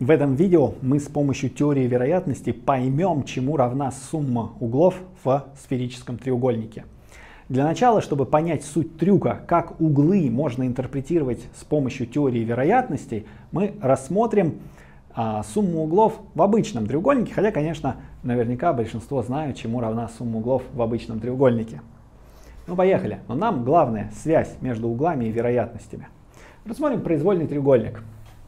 В этом видео мы с помощью теории вероятности поймем, чему равна сумма углов в сферическом треугольнике. Для начала, чтобы понять суть трюка, как углы можно интерпретировать с помощью теории вероятностей, мы рассмотрим сумму углов в обычном треугольнике, хотя, конечно, наверняка большинство знают, чему равна сумма углов в обычном треугольнике. Ну, поехали. Но нам главная связь между углами и вероятностями. Рассмотрим произвольный треугольник.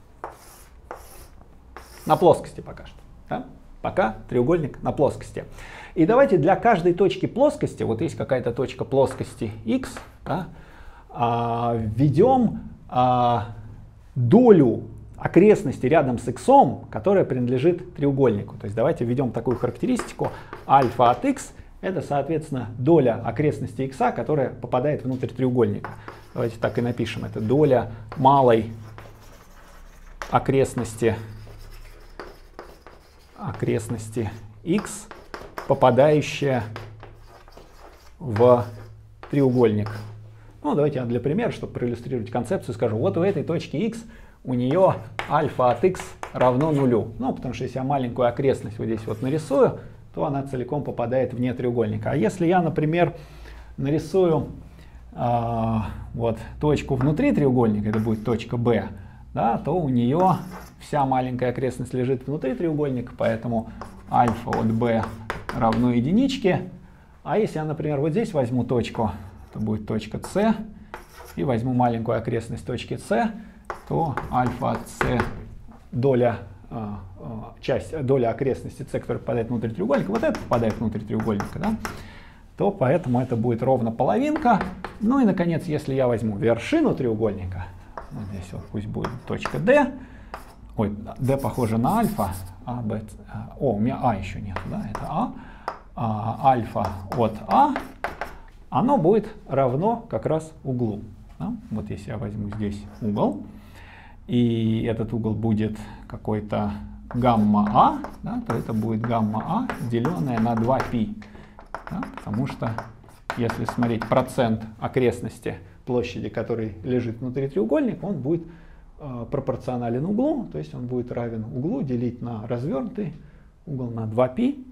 На плоскости пока что. Да? Пока треугольник на плоскости. И давайте для каждой точки плоскости, вот есть какая-то точка плоскости x, да, введем долю окрестности рядом с x, которая принадлежит треугольнику. То есть давайте введем такую характеристику. Альфа от x это, соответственно, доля окрестности x, которая попадает внутрь треугольника. Давайте так и напишем. Это доля малой окрестности x, попадающая в треугольник. Ну, давайте я для примера, чтобы проиллюстрировать концепцию, скажу, вот у этой точки x у нее альфа от x равно нулю. Ну, потому что если я маленькую окрестность вот здесь вот нарисую, то она целиком попадает вне треугольника. А если я, например, нарисую вот точку внутри треугольника, это будет точка B, да, то у нее вся маленькая окрестность лежит внутри треугольника, поэтому альфа от b равно единичке. А если я, например, вот здесь возьму точку, то будет точка c, и возьму маленькую окрестность точки c, то альфа от c, доля окрестности c, которая попадает внутрь треугольника, вот это попадает внутрь треугольника, да, то поэтому это будет ровно половинка. Ну и, наконец, если я возьму вершину треугольника, вот здесь вот пусть будет точка D. Ой, D похоже на альфа. У меня А еще нет, да, это альфа от А, оно будет равно как раз углу. Да? Вот если я возьму здесь угол, и этот угол будет какой-то гамма А, да, то это будет гамма А, деленное на 2π. Да? Потому что, если смотреть процент окрестности площади, который лежит внутри треугольника, он будет пропорционален углу, то есть он будет равен углу делить на развернутый угол на 2π.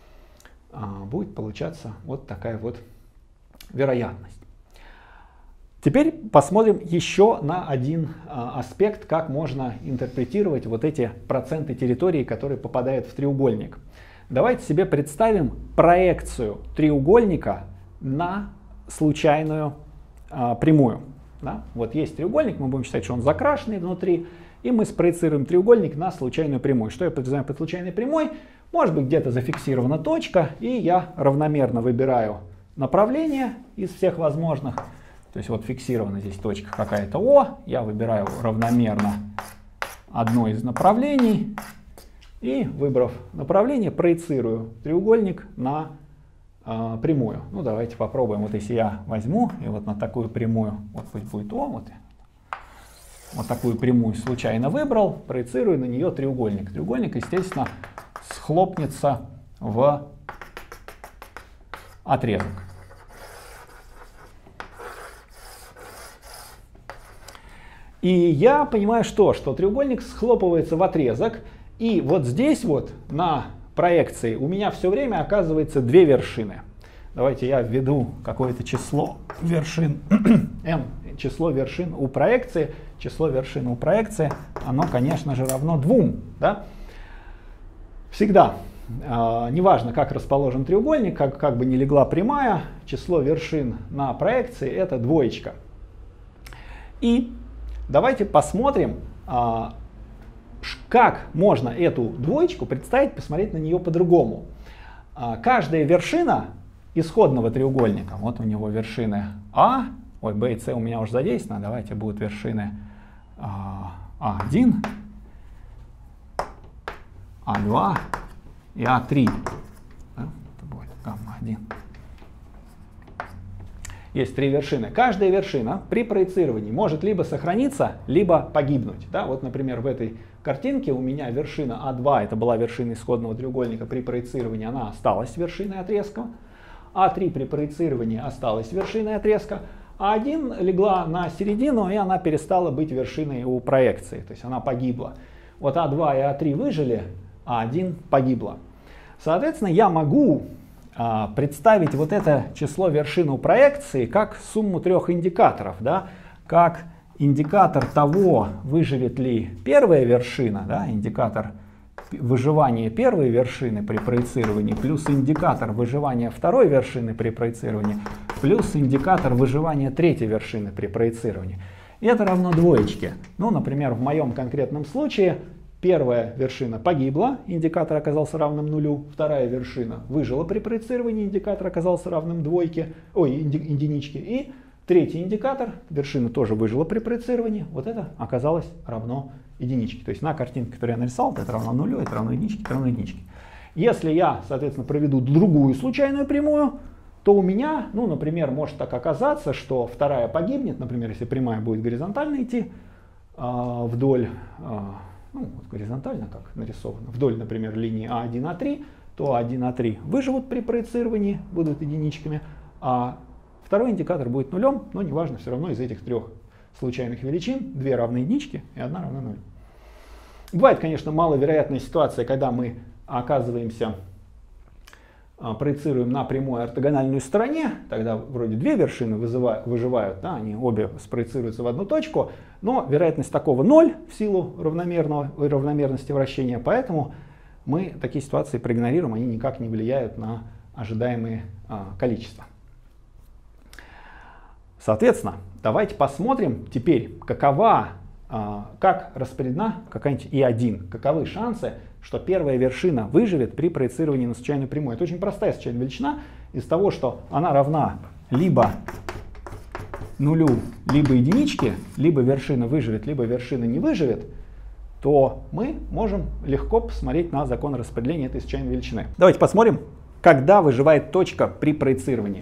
Будет получаться вот такая вот вероятность. Теперь посмотрим еще на один аспект, как можно интерпретировать вот эти проценты территории, которые попадают в треугольник. Давайте себе представим проекцию треугольника на случайную прямую. Да? Вот есть треугольник, мы будем считать, что он закрашенный внутри, и мы спроецируем треугольник на случайную прямую. Что я подразумеваю под случайной прямой? Может быть, где-то зафиксирована точка, и я равномерно выбираю направление из всех возможных. То есть вот фиксирована здесь точка какая-то О, я выбираю равномерно одно из направлений, и, выбрав направление, проецирую треугольник на прямую. Ну, давайте попробуем. Вот если я возьму и вот на такую прямую, вот пусть будет О, вот такую прямую случайно выбрал, проецирую на нее треугольник. Треугольник, естественно, схлопнется в отрезок. И я понимаю, что треугольник схлопывается в отрезок, и вот здесь вот на проекции у меня все время оказывается две вершины. Давайте я введу какое-то число вершин m, число вершин у проекции. Число вершин у проекции, оно, конечно же, равно 2. Да? Всегда, неважно, как расположен треугольник, как бы ни легла прямая, число вершин на проекции это двоечка. И давайте посмотрим, как можно эту двоечку представить, посмотреть на нее по-другому. Каждая вершина исходного треугольника, вот у него вершины А, ой, Б и С у меня уже задействованы, давайте будут вершины А1, А2 и А3. Да? Это будет гамма-1. Есть три вершины. Каждая вершина при проецировании может либо сохраниться, либо погибнуть. Да? Вот, например, в этой картинке у меня вершина А2, это была вершина исходного треугольника, при проецировании она осталась вершиной отрезка. А3 при проецировании осталась вершиной отрезка. А1 легла на середину, и она перестала быть вершиной у проекции, то есть она погибла. Вот А2 и А3 выжили, а А1 погибло. Соответственно, я могу представить вот это число вершин у проекции как сумму трех индикаторов, да? Как индикатор того, выживет ли первая вершина, да? Индикатор выживания первой вершины при проецировании, плюс индикатор выживания второй вершины при проецировании, плюс индикатор выживания третьей вершины при проецировании. И это равно двоечке. Ну, например, в моем конкретном случае первая вершина погибла, индикатор оказался равным нулю, вторая вершина выжила при проецировании, индикатор оказался равным двойке, единичке, и третий индикатор, вершина тоже выжила при проецировании, вот это оказалось равно единичке. То есть на картинке, которую я нарисовал, это равно нулю, это равно единичке, это равно единичке. Если я, соответственно, проведу другую случайную прямую, то у меня, ну, например, может так оказаться, что вторая погибнет, например, если прямая будет горизонтально идти вдоль, ну, вот горизонтально, как нарисовано, вдоль, например, линии А1, А3, то А1, А3 выживут при проецировании, будут единичками, а второй индикатор будет нулем, но неважно, все равно из этих трех случайных величин две равны единичке и одна равна нулю. Бывает, конечно, маловероятная ситуация, когда мы оказываемся, проецируем на прямой ортогональной стороне, тогда вроде две вершины выживают, да, они обе спроецируются в одну точку, но вероятность такого 0 в силу равномерности вращения, поэтому мы такие ситуации проигнорируем, они никак не влияют на ожидаемые количества. Соответственно, давайте посмотрим теперь, как распределена какая-нибудь И1, каковы шансы, что первая вершина выживет при проецировании на случайную прямую. Это очень простая случайная величина из того, что она равна либо нулю, либо единичке, либо вершина выживет, либо вершина не выживет, то мы можем легко посмотреть на закон распределения этой случайной величины. Давайте посмотрим, когда выживает точка при проецировании.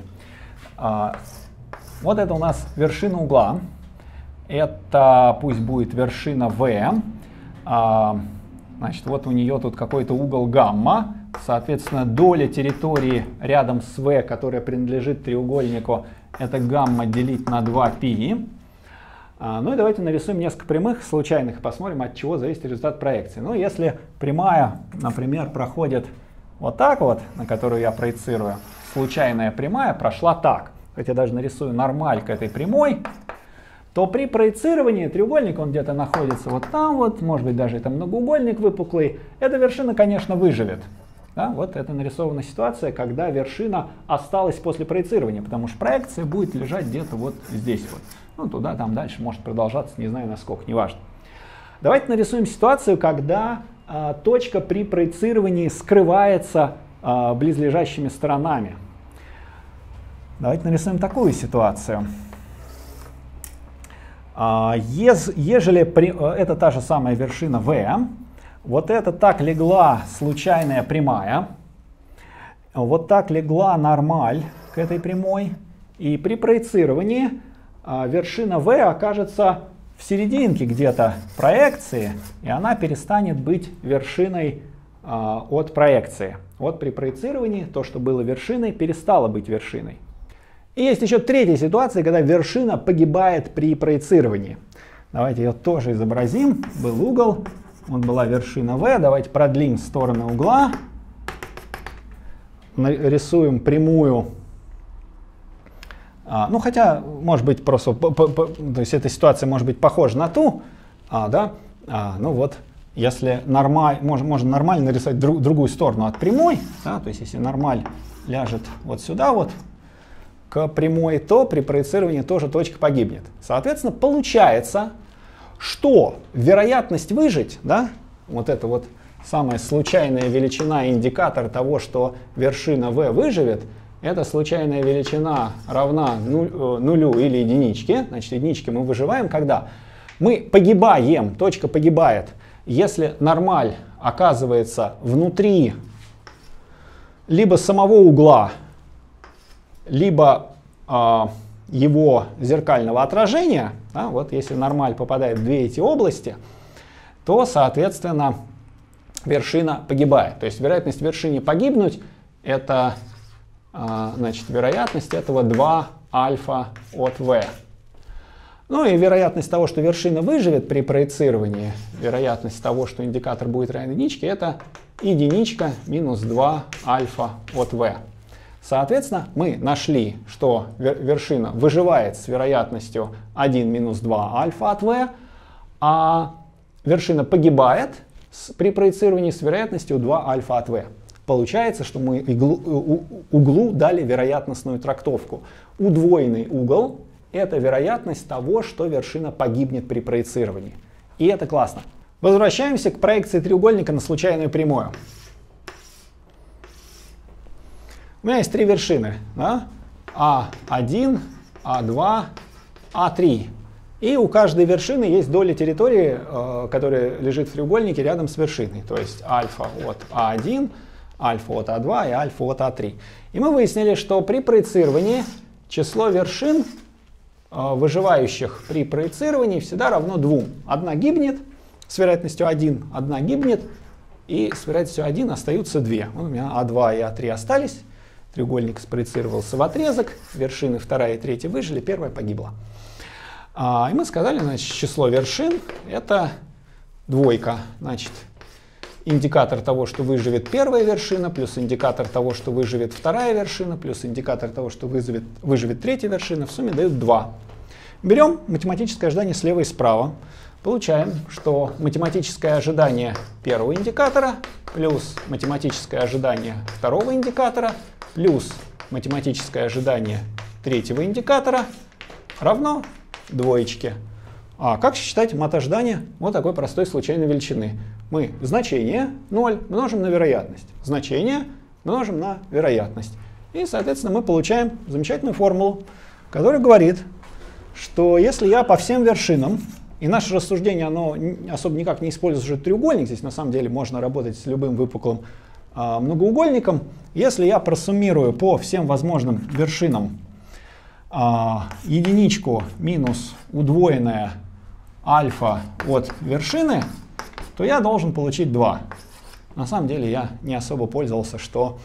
Вот это у нас вершина угла. Это пусть будет вершина V. Значит, вот у нее тут какой-то угол гамма. Соответственно, доля территории рядом с V, которая принадлежит треугольнику, это гамма делить на 2π. Ну и давайте нарисуем несколько прямых случайных, посмотрим, от чего зависит результат проекции. Ну, если прямая, например, проходит вот так вот, на которую я проецирую, случайная прямая прошла так, хотя даже нарисую нормаль к этой прямой, то при проецировании треугольник, он где-то находится вот там вот, может быть даже это многоугольник выпуклый, эта вершина, конечно, выживет. Да, вот это нарисована ситуация, когда вершина осталась после проецирования, потому что проекция будет лежать где-то вот здесь вот. Ну, туда, там дальше может продолжаться, не знаю насколько, неважно. Давайте нарисуем ситуацию, когда точка при проецировании скрывается близлежащими сторонами. Давайте нарисуем такую ситуацию. Ежели это та же самая вершина V, вот это так легла случайная прямая, вот так легла нормаль к этой прямой, и при проецировании вершина V окажется в серединке где-то проекции, и она перестанет быть вершиной от проекции. Вот при проецировании то, что было вершиной, перестало быть вершиной. И есть еще третья ситуация, когда вершина погибает при проецировании. Давайте ее тоже изобразим. Был угол, вот была вершина V. Давайте продлим стороны угла. Рисуем прямую. Ну, хотя, может быть, просто, то есть эта ситуация может быть похожа на ту, да? Ну вот, если можно нормально нарисовать другую сторону от прямой, да? То есть если нормаль ляжет вот сюда вот, к прямой, то при проецировании тоже точка погибнет. Соответственно, получается, что вероятность выжить, да, вот это вот самая случайная величина, индикатор того, что вершина V выживет, эта случайная величина равна нулю или единичке. Значит, единички мы выживаем, когда мы погибаем, точка погибает, если нормаль оказывается внутри либо самого угла, либо его зеркального отражения, да, вот если нормаль попадает в две эти области, то, соответственно, вершина погибает. То есть вероятность вершине погибнуть — это, значит, вероятность этого 2 альфа от V. Ну и вероятность того, что вершина выживет при проецировании, вероятность того, что индикатор будет равен единичке, это единичка минус 2 альфа от v. Соответственно, мы нашли, что вершина выживает с вероятностью 1 минус 2 альфа от v, а вершина погибает при проецировании с вероятностью 2 альфа от v. Получается, что мы углу дали вероятностную трактовку. Удвоенный угол — это вероятность того, что вершина погибнет при проецировании. И это классно. Возвращаемся к проекции треугольника на случайную прямую. У меня есть три вершины. Да? А1, А2, А3. И у каждой вершины есть доля территории, которая лежит в треугольнике рядом с вершиной. То есть альфа от А1, альфа от А2 и альфа от А3. И мы выяснили, что при проецировании число вершин, выживающих при проецировании, всегда равно 2. Одна гибнет с вероятностью 1, одна гибнет, и с вероятностью 1 остаются 2. Вот у меня А2 и А3 остались. Треугольник спроецировался в отрезок, вершины 2 и 3 выжили, первая погибла. И мы сказали, значит, число вершин — это двойка. Значит, индикатор того, что выживет первая вершина, плюс индикатор того, что выживет вторая вершина, плюс индикатор того, что выживет третья вершина, в сумме дают 2. Берем математическое ожидание слева и справа. Получаем, что математическое ожидание первого индикатора плюс математическое ожидание второго индикатора плюс математическое ожидание третьего индикатора равно двоечке. А как считать мат-ожидание вот такой простой случайной величины? Мы значение 0 множим на вероятность. Значение множим на вероятность. И, соответственно, мы получаем замечательную формулу, которая говорит, что если я по всем вершинам, и наше рассуждение, оно особо никак не использует уже треугольник, здесь на самом деле можно работать с любым выпуклым многоугольником. Если я просуммирую по всем возможным вершинам единичку минус удвоенная альфа от вершины, то я должен получить 2. На самом деле я не особо пользовался, что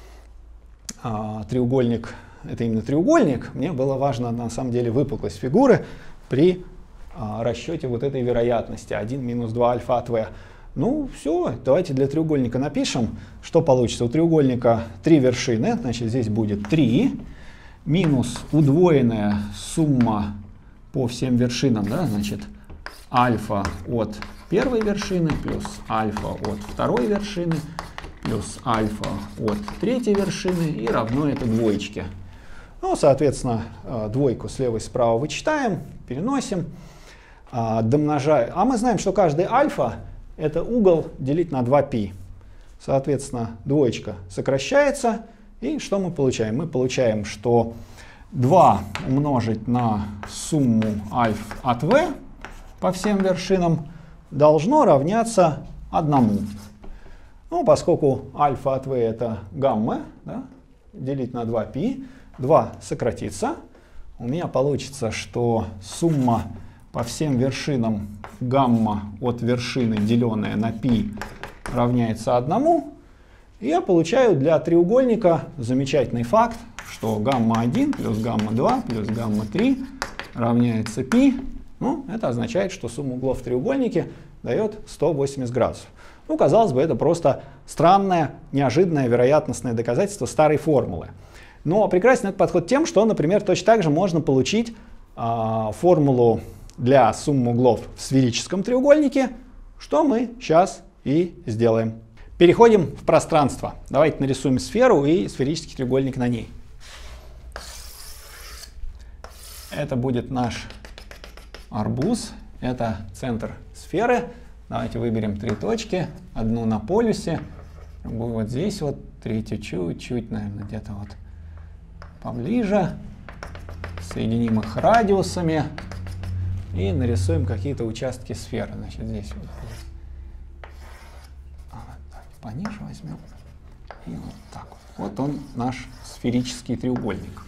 треугольник — это именно треугольник. Мне было важно на самом деле выпуклость фигуры при расчете вот этой вероятности 1 минус 2 альфа от v. Ну все, давайте для треугольника напишем, что получится. У треугольника 3 вершины, значит здесь будет 3 минус удвоенная сумма по всем вершинам, да, значит альфа от первой вершины плюс альфа от второй вершины плюс альфа от третьей вершины и равно это двоечке. Ну, соответственно, двойку слева и справа вычитаем, переносим, домножаем. А мы знаем, что каждый альфа — это угол делить на 2π. Соответственно, двоечка сокращается. И что мы получаем? Мы получаем, что 2 умножить на сумму альф от v по всем вершинам должно равняться 1. Ну, поскольку альфа от v это гамма, да, делить на 2π, 2 сократится. У меня получится, что сумма по всем вершинам гамма от вершины, деленная на π, равняется 1. И я получаю для треугольника замечательный факт, что гамма-1 плюс гамма-2 плюс гамма-3 равняется π. Ну, это означает, что сумма углов в треугольнике дает 180 градусов. Ну, казалось бы, это просто странное, неожиданное вероятностное доказательство старой формулы. Но прекрасен этот подход тем, что, например, точно так же можно получить формулу для суммы углов в сферическом треугольнике, что мы сейчас и сделаем. Переходим в пространство. Давайте нарисуем сферу и сферический треугольник на ней. Это будет наш арбуз. Это центр сферы. Давайте выберем 3 точки. Одну на полюсе, другую вот здесь, вот, третью чуть-чуть, наверное, где-то вот поближе. Соединим их радиусами и нарисуем какие-то участки сферы. Значит, здесь вот пониже возьмем. И вот так вот. Вот он, наш сферический треугольник.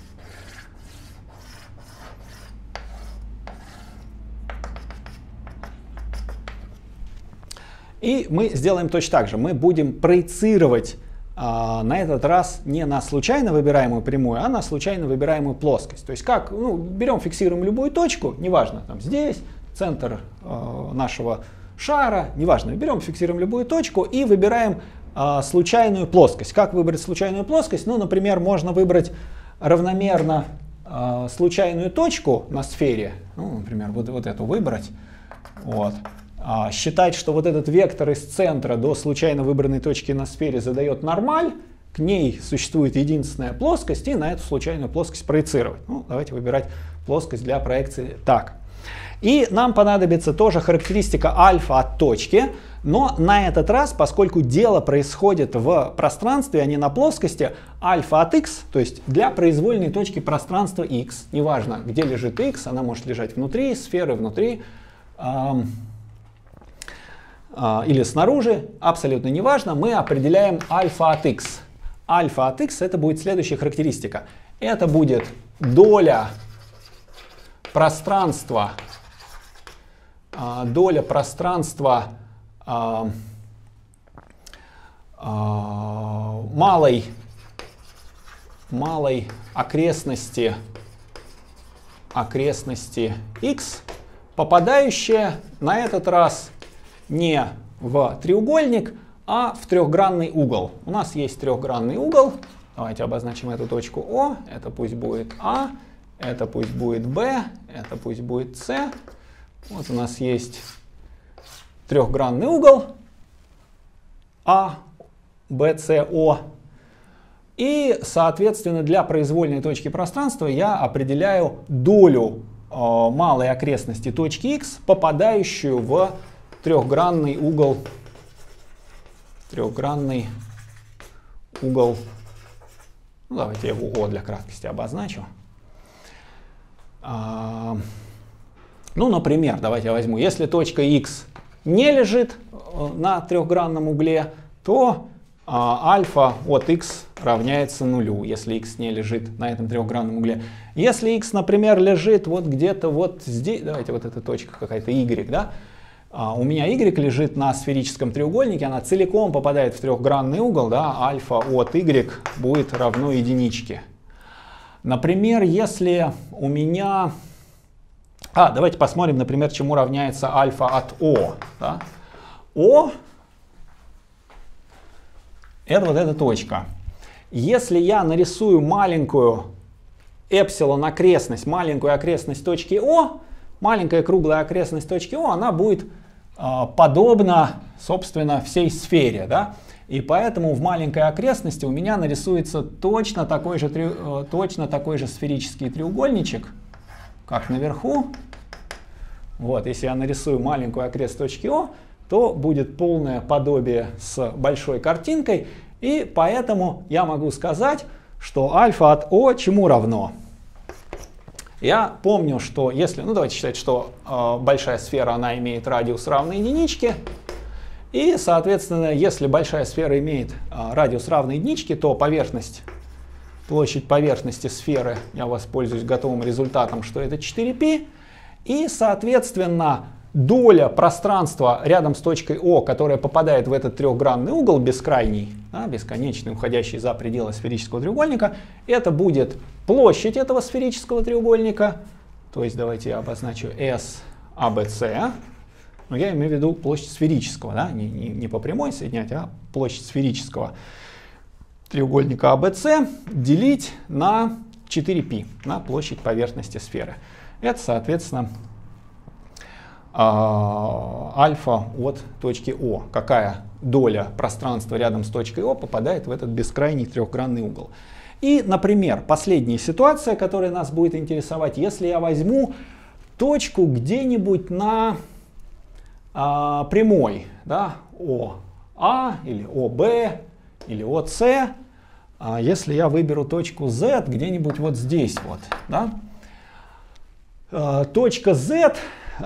И мы сделаем точно так же. Мы будем проецировать на этот раз не на случайно выбираемую прямую, а на случайно выбираемую плоскость. То есть как, ну, берем, фиксируем любую точку, неважно, там здесь, центр нашего шара, неважно, берем, фиксируем любую точку и выбираем случайную плоскость. Как выбрать случайную плоскость? Ну, например, можно выбрать равномерно случайную точку на сфере, ну, например, вот эту выбрать, вот. Считать, что вот этот вектор из центра до случайно выбранной точки на сфере задает нормаль, к ней существует единственная плоскость, и на эту случайную плоскость проецировать. Ну, давайте выбирать плоскость для проекции так. И нам понадобится тоже характеристика альфа от точки, но на этот раз, поскольку дело происходит в пространстве, а не на плоскости, альфа от x, то есть для произвольной точки пространства x, неважно, где лежит x, она может лежать внутри сферы, внутри или снаружи, абсолютно неважно, мы определяем альфа от x. Альфа от x это будет следующая характеристика. Это будет доля пространства, малой окрестности x, попадающая на этот раз не в треугольник, а в трехгранный угол. У нас есть трехгранный угол. Давайте обозначим эту точку О. Это пусть будет А, это пусть будет Б, это пусть будет С. Вот у нас есть трехгранный угол А, Б, С, О. И, соответственно, для произвольной точки пространства я определяю долю малой окрестности точки X, попадающую в трехгранный угол, ну, давайте я его О для краткости обозначу. Ну, например, давайте я возьму, если точка X не лежит на трехгранном угле, то альфа от X равняется нулю, если X не лежит на этом трехгранном угле. Если X, например, лежит вот где-то вот здесь, давайте вот эта точка какая-то Y, да, у меня Y лежит на сферическом треугольнике, она целиком попадает в трехгранный угол, да, альфа от Y будет равно единичке. Например, если у меня... давайте посмотрим, например, чему равняется альфа от О. Да? О — это вот эта точка. Если я нарисую маленькую эпсилон окрестность, маленькую окрестность точки О, маленькая круглая окрестность точки О, она будет подобна, собственно, всей сфере, да? И поэтому в маленькой окрестности у меня нарисуется точно такой же сферический треугольничек, как наверху. Вот, если я нарисую маленькую окрестность точки О, то будет полное подобие с большой картинкой, и поэтому я могу сказать, что альфа от О чему равно? Я помню, что если, ну давайте считать, что большая сфера, она имеет радиус равный единичке, и, соответственно, если большая сфера имеет радиус равный единичке, то площадь поверхности сферы, я воспользуюсь готовым результатом, что это 4π, и, соответственно, доля пространства рядом с точкой О, которая попадает в этот трехгранный угол бескрайний, да, бесконечный, уходящий за пределы сферического треугольника, это будет площадь этого сферического треугольника, то есть давайте я обозначу SABC, но я имею в виду площадь сферического, да, не по прямой соединять, а площадь сферического треугольника ABC делить на 4π, на площадь поверхности сферы. Это, соответственно, альфа от точки О. Какая доля пространства рядом с точкой О попадает в этот бескрайний трехгранный угол. И, например, последняя ситуация, которая нас будет интересовать, если я возьму точку где-нибудь на прямой, да, ОА или ОБ или ОС, если я выберу точку Z где-нибудь вот здесь вот, да, точка Z,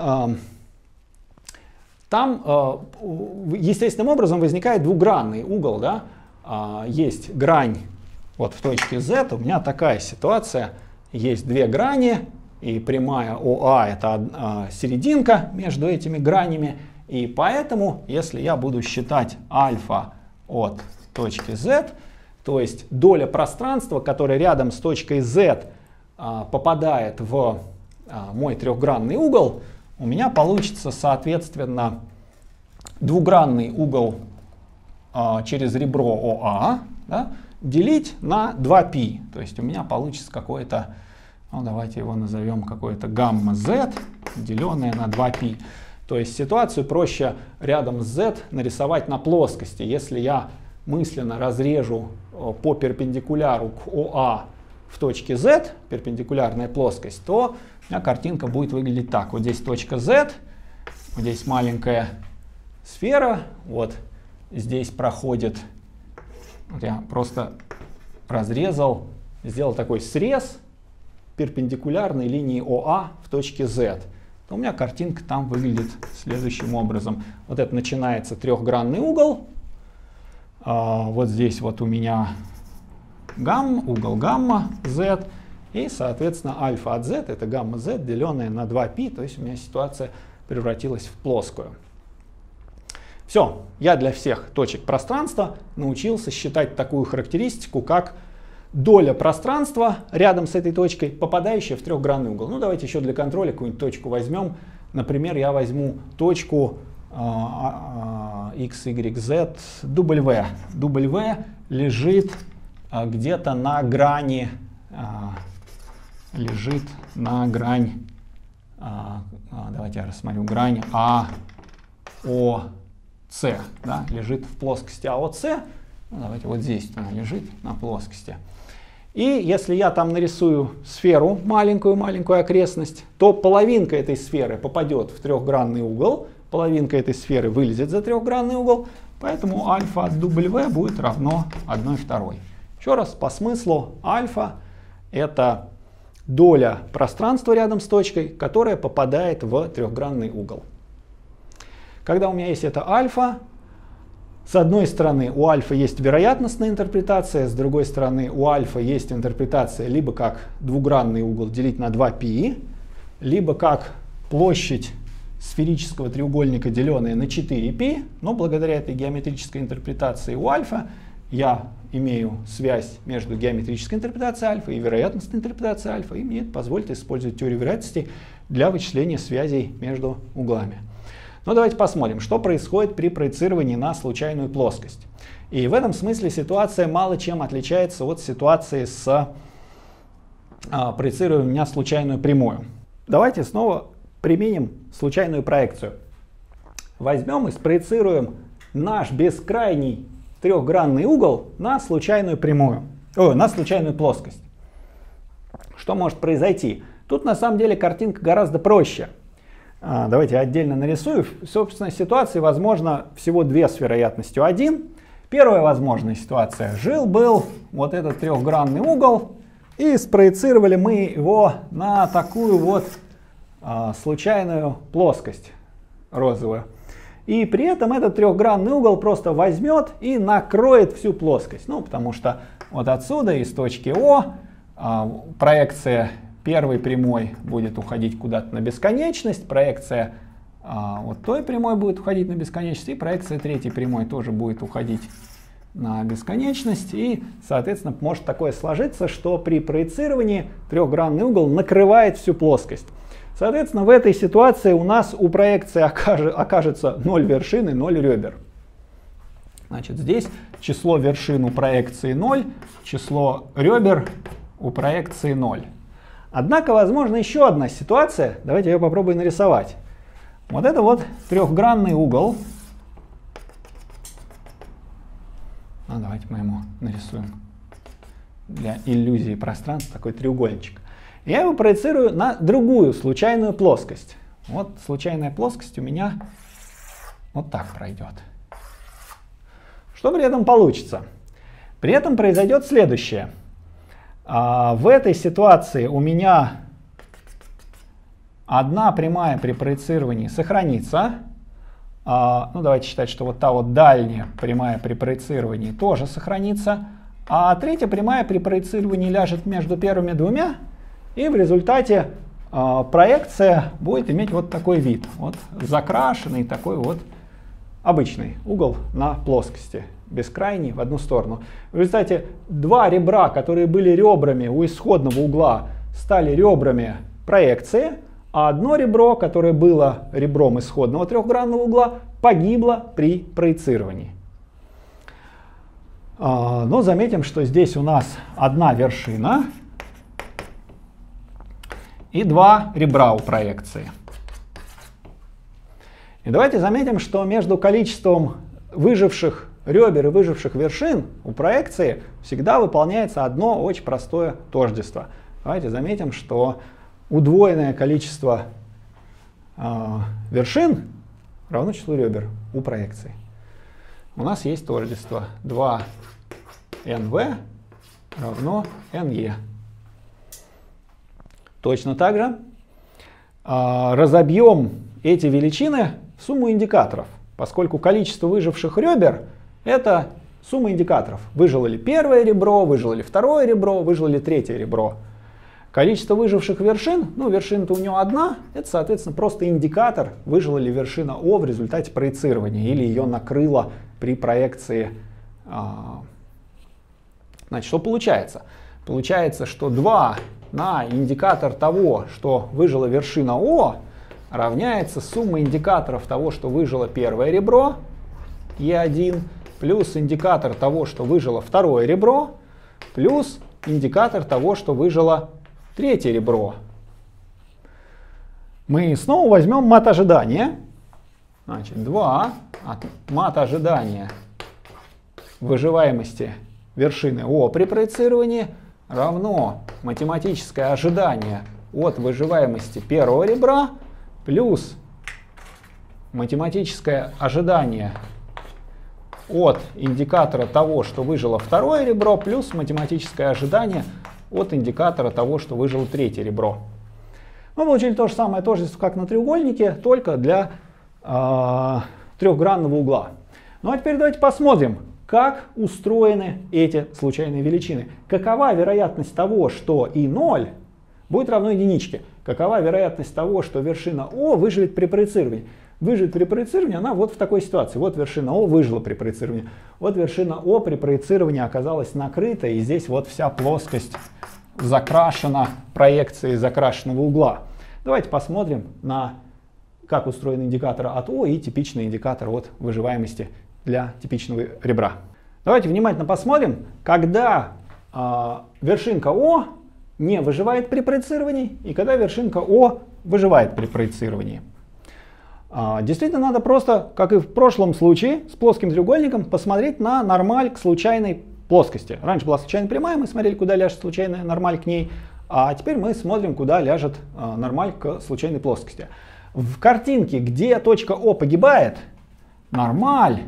там естественным образом возникает двугранный угол, да, есть грань вот в точке Z, у меня такая ситуация, есть две грани, и прямая ОА это серединка между этими гранями, и поэтому, если я буду считать альфа от точки z, то есть доля пространства, которая рядом с точкой z попадает в мой трехгранный угол, у меня получится, соответственно, двугранный угол через ребро ОА, да, делить на 2π. То есть у меня получится какое-то, ну, давайте его назовем какое-то гамма z, деленное на 2π. То есть ситуацию проще рядом с z нарисовать на плоскости. Если я мысленно разрежу по перпендикуляру к ОА в точке z, перпендикулярная плоскость, то у меня картинка будет выглядеть так. Вот здесь точка z, вот здесь маленькая сфера, вот здесь проходит, вот я просто разрезал, сделал такой срез перпендикулярной линии ОА в точке z. То у меня картинка там выглядит следующим образом. Вот это начинается трехгранный угол. Вот здесь вот у меня угол гамма z. И, соответственно, альфа от z это гамма z, деленное на 2π. То есть у меня ситуация превратилась в плоскую. Все, я для всех точек пространства научился считать такую характеристику, как доля пространства рядом с этой точкой, попадающая в трехгранный угол. Ну, давайте еще для контроля какую-нибудь точку возьмем. Например, я возьму точку x, y, z, w. W лежит где-то на грани, давайте я рассмотрю, грань АОЦ, да, лежит в плоскости АОЦ. Ну, давайте вот здесь она лежит на плоскости. И если я там нарисую сферу, маленькую окрестность, то половинка этой сферы попадет в трехгранный угол, половинка этой сферы вылезет за трехгранный угол, поэтому альфа от W будет равно 1/2. Еще раз, по смыслу, альфа это доля пространства рядом с точкой, которая попадает в трехгранный угол. Когда у меня есть это альфа, с одной стороны у альфа есть вероятностная интерпретация, с другой стороны у альфа есть интерпретация либо как двугранный угол делить на 2π, либо как площадь сферического треугольника, деленная на 4π, но благодаря этой геометрической интерпретации у альфа я имею связь между геометрической интерпретацией альфа и вероятностной интерпретацией альфа, и мне это позволит использовать теорию вероятностей для вычисления связей между углами. Но давайте посмотрим, что происходит при проецировании на случайную плоскость. И в этом смысле ситуация мало чем отличается от ситуации с проецированием на случайную прямую. Давайте снова применим случайную проекцию. Возьмем и спроецируем наш бескрайний трехгранный угол на случайную прямую, на случайную плоскость. Что может произойти? Тут на самом деле картинка гораздо проще. Давайте я отдельно нарисую. Собственно, ситуации возможно всего две с вероятностью 1. Первая возможная ситуация. Жил-был вот этот трехгранный угол, и спроецировали мы его на такую вот случайную плоскость розовую. И при этом этот трехгранный угол просто возьмет и накроет всю плоскость. Ну, потому что вот отсюда, из точки О, проекция первой прямой будет уходить куда-то на бесконечность, проекция вот той прямой будет уходить на бесконечность, и проекция третьей прямой тоже будет уходить на бесконечность. И, соответственно, может такое сложиться, что при проецировании трехгранный угол накрывает всю плоскость. Соответственно, в этой ситуации у нас у проекции окажется 0 вершин и 0 ребер. Значит, здесь число вершин у проекции 0, число ребер у проекции 0. Однако, возможно, еще одна ситуация. Давайте ее попробую нарисовать. Вот это вот трехгранный угол. Давайте мы ему нарисуем для иллюзии пространства такой треугольничек. Я его проецирую на другую случайную плоскость. Вот случайная плоскость у меня вот так пройдет. Что при этом получится? При этом произойдет следующее. В этой ситуации у меня одна прямая при проецировании сохранится. Ну, давайте считать, что вот та вот дальняя прямая при проецировании тоже сохранится. А третья прямая при проецировании ляжет между первыми двумя. И в результате проекция будет иметь вот такой вид. Вот закрашенный такой вот обычный угол на плоскости. бескрайний в одну сторону. В результате два ребра, которые были ребрами у исходного угла, стали ребрами проекции, а одно ребро, которое было ребром исходного трехгранного угла, погибло при проецировании. Но заметим, что здесь у нас одна вершина и два ребра у проекции. И давайте заметим, что между количеством выживших ребер и выживших вершин у проекции всегда выполняется одно очень простое тождество. Давайте заметим, что удвоенное количество вершин равно числу ребер у проекции. У нас есть тождество 2nv равно ne. Точно так же разобьем эти величины в сумму индикаторов, поскольку количество выживших ребер — это сумма индикаторов. Выжило ли первое ребро, выжило ли второе ребро, выжило ли третье ребро. Количество выживших вершин, ну вершина-то у него одна, это, соответственно, просто индикатор, выжила ли вершина О в результате проецирования или ее накрыло при проекции. Значит, что получается? Получается, что 2 на индикатор того, что выжила вершина О, равняется сумма индикаторов того, что выжило первое ребро, Е1, плюс индикатор того, что выжило второе ребро, плюс индикатор того, что выжило третье ребро. Мы снова возьмем мат ожидания. Значит, 2 от мат ожидания выживаемости вершины О при проецировании равно математическое ожидание от выживаемости первого ребра плюс математическое ожидание от индикатора того, что выжило второе ребро, плюс математическое ожидание от индикатора того, что выжило третье ребро. Мы получили то же самое тождество, как на треугольнике, только для трехгранного угла. Ну а теперь давайте посмотрим, как устроены эти случайные величины. Какова вероятность того, что и0 будет равно единичке? Какова вероятность того, что вершина О выживет при проецировании? Выживет при проецировании она вот в такой ситуации. Вот вершина О выжила при проецировании. Вот вершина О при проецировании оказалась накрыта, и здесь вот вся плоскость закрашена проекцией закрашенного угла. Давайте посмотрим на как устроен индикатор от О и типичный индикатор от выживаемости для типичного ребра. Давайте внимательно посмотрим, когда вершинка О не выживает при проецировании и когда вершинка О выживает при проецировании. Действительно, надо просто, как и в прошлом случае, с плоским треугольником посмотреть на нормаль к случайной плоскости. Раньше была случайная прямая, мы смотрели, куда ляжет случайная нормаль к ней, а теперь мы смотрим, куда ляжет нормаль к случайной плоскости. В картинке, где точка О погибает, нормаль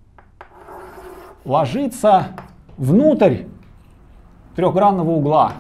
ложится внутрь трехгранного угла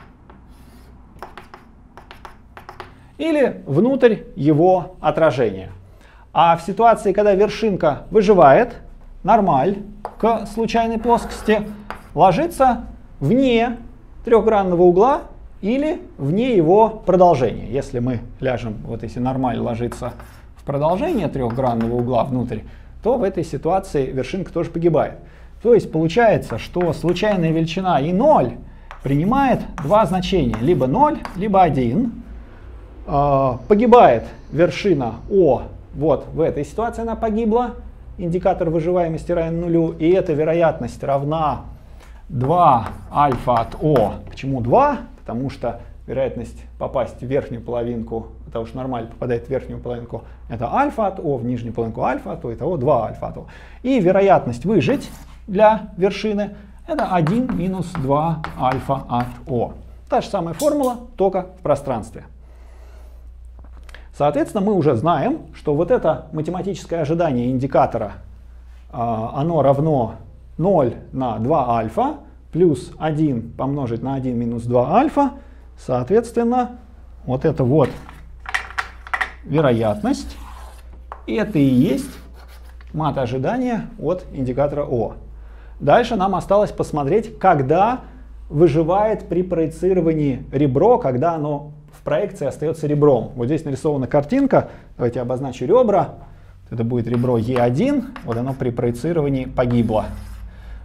или внутрь его отражения. А в ситуации, когда вершинка выживает, нормаль к случайной плоскости ложится вне трехгранного угла или вне его продолжения. Если мы ляжем, вот если нормаль ложится в продолжение трехгранного угла внутрь, то в этой ситуации вершинка тоже погибает. То есть получается, что случайная величина и0 принимает два значения, либо 0, либо 1. Погибает вершина О, вот в этой ситуации она погибла, индикатор выживаемости равен нулю, и эта вероятность равна 2 альфа от О. Почему 2? Потому что вероятность попасть в верхнюю половинку, потому что нормаль попадает в верхнюю половинку, это альфа от О, в нижнюю половинку альфа от О, итого 2 альфа от О. И вероятность выжить для вершины это 1 минус 2 альфа от О. Та же самая формула, только в пространстве. Соответственно, мы уже знаем, что вот это математическое ожидание индикатора, оно равно 0 на 2 альфа плюс 1 помножить на 1 минус 2 альфа. Соответственно, вот это вот вероятность. И это и есть мат ожидания от индикатора О. Дальше нам осталось посмотреть, когда выживает при проецировании ребро, когда оно в проекции остается ребром. Вот здесь нарисована картинка. Давайте я обозначу ребра. Это будет ребро Е1. Вот оно при проецировании погибло.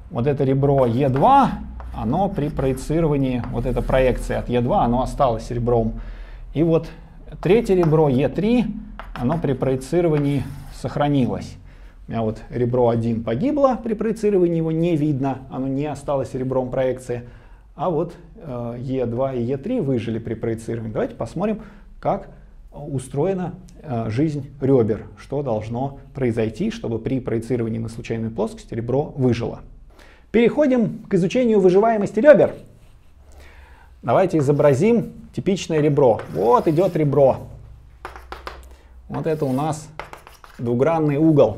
вот это ребро Е2, оно при проецировании, вот эта проекция от Е2, оно осталось ребром. И вот третье ребро Е3, оно при проецировании сохранилось. У меня вот ребро 1 погибло, при проецировании его не видно, оно не осталось ребром проекции. А вот Е2 и Е3 выжили при проецировании. Давайте посмотрим, как устроена жизнь ребер, что должно произойти, чтобы при проецировании на случайную плоскость ребро выжило. Переходим к изучению выживаемости ребер. Давайте изобразим типичное ребро. Вот идет ребро. Вот это у нас двугранный угол.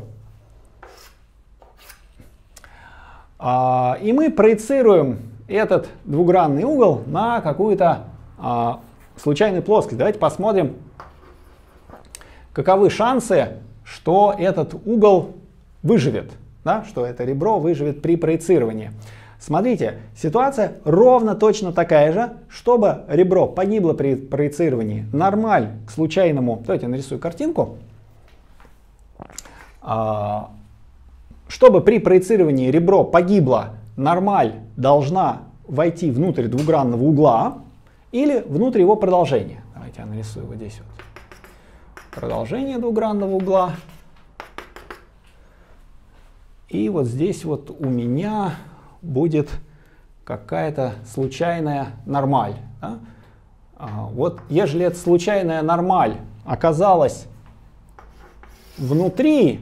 И мы проецируем этот двугранный угол на какую-то случайную плоскость. Давайте посмотрим, каковы шансы, что этот угол выживет, да, что это ребро выживет при проецировании. Смотрите, ситуация ровно точно такая же. Чтобы ребро погибло при проецировании, нормаль к случайному... Давайте я нарисую картинку. Чтобы при проецировании ребро погибло, нормаль должна войти внутрь двугранного угла или внутрь его продолжения. Давайте я нарисую вот здесь вот продолжение двугранного угла. И вот здесь вот у меня будет какая-то случайная нормаль. Да? Вот ежели эта случайная нормаль оказалась внутри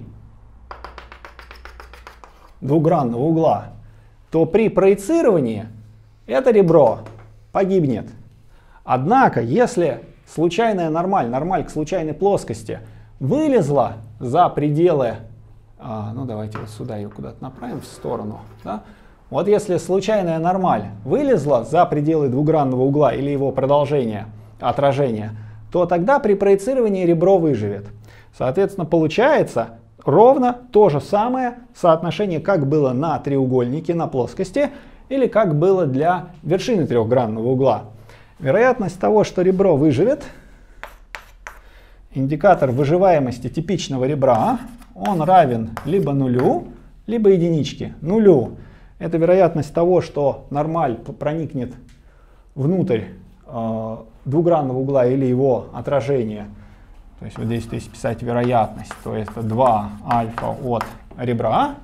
двугранного угла, то при проецировании это ребро погибнет. Однако, если случайная нормаль к случайной плоскости вылезла за пределы, ну давайте вот сюда ее куда-то направим в сторону, да? Вот если случайная нормаль вылезла за пределы двугранного угла или его продолжения, отражения, то тогда при проецировании ребро выживет. Соответственно, получается ровно то же самое соотношение, как было на треугольнике, на плоскости, или как было для вершины трехгранного угла. Вероятность того, что ребро выживет, индикатор выживаемости типичного ребра, он равен либо нулю, либо единичке. Нулю — это вероятность того, что нормаль проникнет внутрь двугранного угла или его отражение. То есть вот здесь, если писать вероятность, то это 2 альфа от ребра.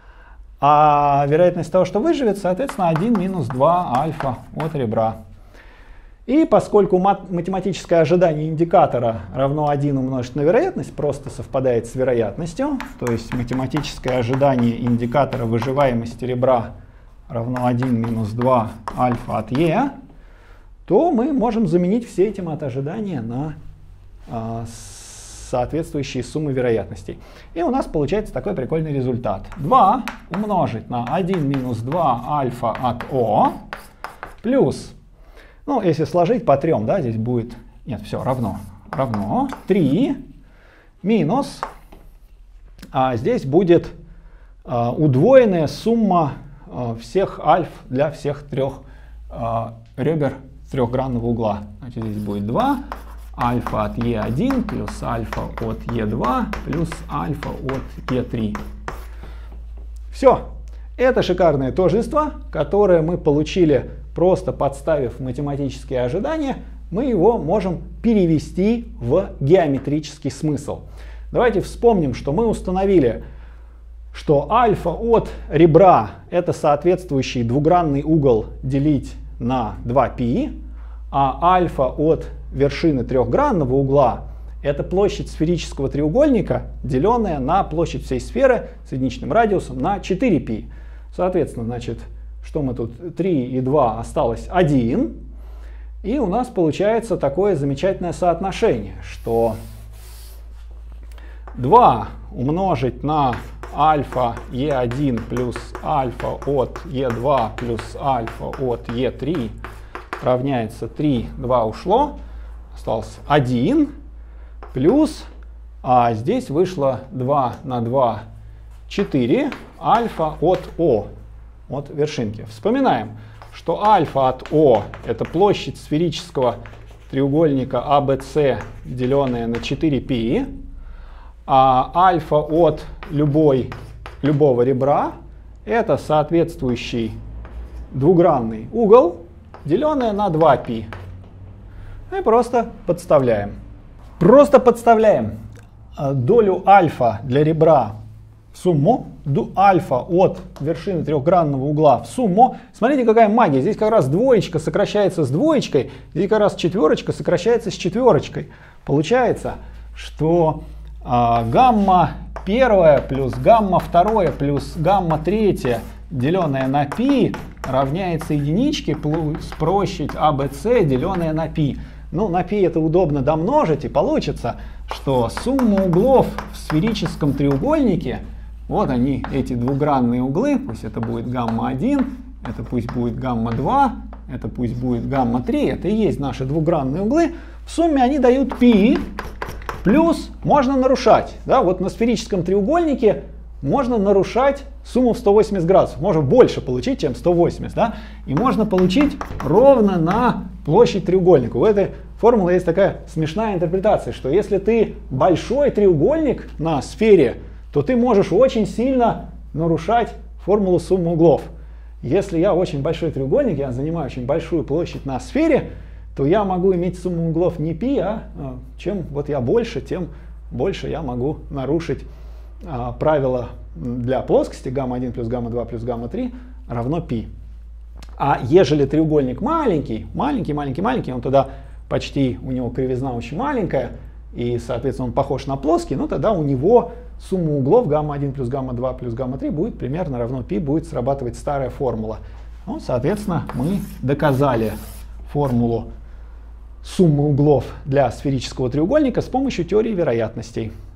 А вероятность того, что выживет, соответственно, 1 минус 2 альфа от ребра. И поскольку математическое ожидание индикатора равно 1 умножить на вероятность, просто совпадает с вероятностью, то есть математическое ожидание индикатора выживаемости ребра равно 1 минус 2 альфа от Е, то мы можем заменить все эти ожидания на соответствующие суммы вероятностей. И у нас получается такой прикольный результат. 2 умножить на 1 минус 2 альфа от О плюс, ну, если сложить по 3, да, здесь будет, нет, все, равно 3 минус, а здесь будет удвоенная сумма всех альф для всех трех ребер трехгранного угла. Значит, здесь будет 2 альфа от Е1 плюс альфа от Е2 плюс альфа от Е3. Все. Это шикарное тождество, которое мы получили, просто подставив математические ожидания. Мы его можем перевести в геометрический смысл. Давайте вспомним, что мы установили, что альфа от ребра — это соответствующий двугранный угол делить на 2π, а альфа от вершины трехгранного угла — это площадь сферического треугольника, деленная на площадь всей сферы с единичным радиусом на 4π. Соответственно, значит, что мы тут? 3 и 2 осталось 1. И у нас получается такое замечательное соотношение, что 2 умножить на альфа Е1 плюс альфа от Е2 плюс альфа от Е3 равняется 3, 2 ушло, осталось 1, плюс, а здесь вышло 2 на 2, 4, альфа от О, от вершинки. Вспоминаем, что альфа от О — это площадь сферического треугольника ABC, деленная на 4π, а альфа от любого ребра — это соответствующий двугранный угол, деленное на 2π. И просто подставляем. Просто подставляем долю альфа для ребра в сумму, альфа от вершины трехгранного угла в сумму. Смотрите, какая магия. Здесь как раз двоечка сокращается с двоечкой, здесь как раз четверочка сокращается с четверочкой. Получается, что гамма первая плюс гамма второе плюс гамма третье, деленное на π, равняется единичке плюс площадь ABC, деленное на π. Ну, на π это удобно домножить, и получится, что сумма углов в сферическом треугольнике, вот они, эти двугранные углы, пусть это будет гамма-1, это пусть будет гамма-2, это пусть будет гамма-3, это и есть наши двугранные углы, в сумме они дают π, плюс можно нарушать. Да, вот на сферическом треугольнике можно нарушать сумму в 180 градусов. Можно больше получить, чем 180. Да? И можно получить ровно на площадь треугольника. У этой формулы есть такая смешная интерпретация, что если ты большой треугольник на сфере, то ты можешь очень сильно нарушать формулу суммы углов. Если я очень большой треугольник, я занимаю очень большую площадь на сфере, то я могу иметь сумму углов не π, а чем вот я больше, тем больше я могу нарушить правило для плоскости гамма-1 плюс гамма-2 плюс гамма-3 равно π. А ежели треугольник маленький, он тогда почти, у него кривизна очень маленькая, и, соответственно, он похож на плоский, но тогда у него сумма углов гамма-1 плюс гамма-2 плюс гамма-3 будет примерно равно π, будет срабатывать старая формула. Ну, соответственно, мы доказали формулу суммы углов для сферического треугольника с помощью теории вероятностей.